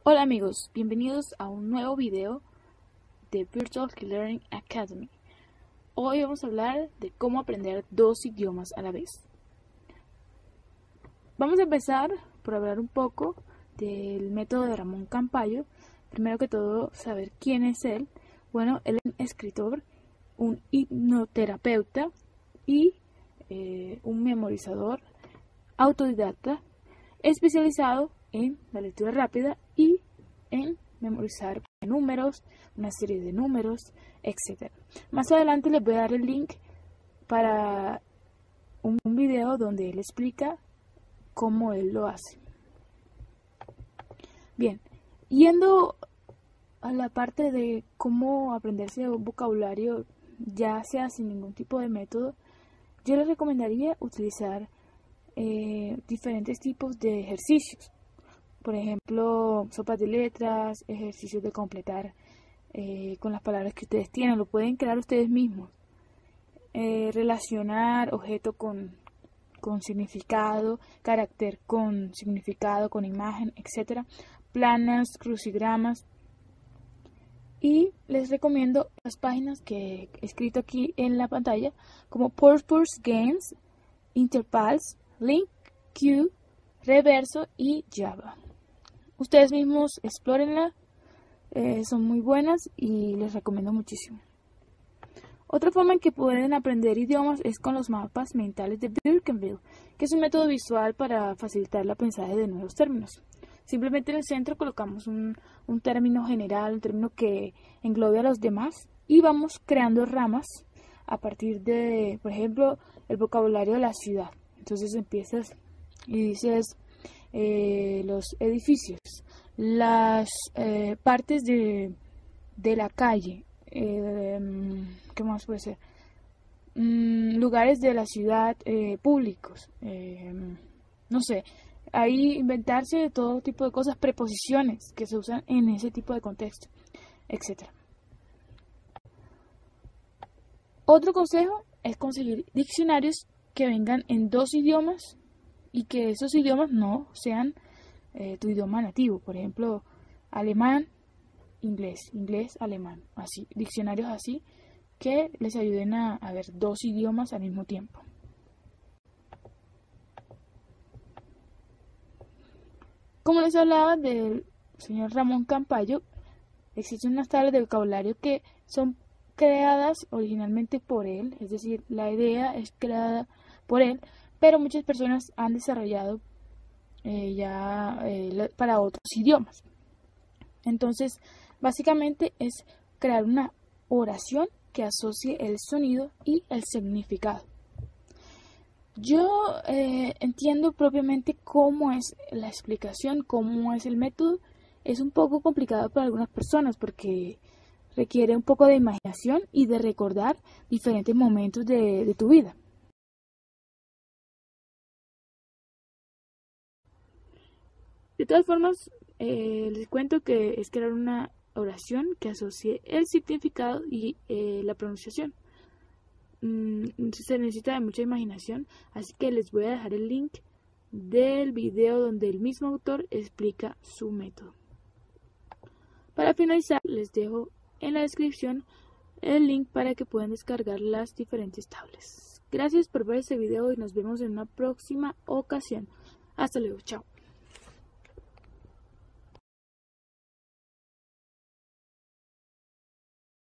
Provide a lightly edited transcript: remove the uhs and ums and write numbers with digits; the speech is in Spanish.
Hola amigos, bienvenidos a un nuevo video de Virtual Learning Academy. Hoy vamos a hablar de cómo aprender dos idiomas a la vez. Vamos a empezar por hablar un poco del método de Ramón Campayo. Primero que todo, saber quién es él. Bueno, él es un escritor, un hipnoterapeuta y un memorizador autodidacta especializado en la lectura rápida y en memorizar números, una serie de números, etc. Más adelante les voy a dar el link para un video donde él explica cómo él lo hace. Bien, yendo a la parte de cómo aprenderse un vocabulario, ya sea sin ningún tipo de método, yo les recomendaría utilizar diferentes tipos de ejercicios. Por ejemplo, sopas de letras, ejercicios de completar con las palabras que ustedes tienen, lo pueden crear ustedes mismos. Relacionar objeto con significado, carácter con significado, con imagen, etc. Planas, crucigramas. Y les recomiendo las páginas que he escrito aquí en la pantalla, como Purpose Games, Interpals, LinkQ, Reverso y Java. Ustedes mismos explórenla, son muy buenas y les recomiendo muchísimo. Otra forma en que pueden aprender idiomas es con los mapas mentales de Birkenville, que es un método visual para facilitar el aprendizaje de nuevos términos. Simplemente en el centro colocamos un término general, un término que englobe a los demás y vamos creando ramas a partir de, por ejemplo, el vocabulario de la ciudad. Entonces empiezas y dices los edificios, las partes de la calle, ¿qué más puede ser? Lugares de la ciudad públicos, no sé, ahí inventarse de todo tipo de cosas, preposiciones que se usan en ese tipo de contexto, etc. Otro consejo es conseguir diccionarios que vengan en dos idiomas y que esos idiomas no sean tu idioma nativo. Por ejemplo, alemán, inglés, inglés, alemán. Así, diccionarios así que les ayuden a ver dos idiomas al mismo tiempo. Como les hablaba del señor Ramón Campayo, existen unas tablas de vocabulario que son creadas originalmente por él, es decir, la idea es creada por él, pero muchas personas han desarrollado para otros idiomas. Entonces, básicamente es crear una oración que asocie el sonido y el significado. Yo entiendo propiamente cómo es la explicación, cómo es el método. Es un poco complicado para algunas personas porque requiere un poco de imaginación y de recordar diferentes momentos de tu vida. De todas formas, les cuento que es crear una oración que asocie el significado y la pronunciación. Se necesita de mucha imaginación, así que les voy a dejar el link del video donde el mismo autor explica su método. Para finalizar, les dejo en la descripción el link para que puedan descargar las diferentes tablas. Gracias por ver este video y nos vemos en una próxima ocasión. Hasta luego, chao.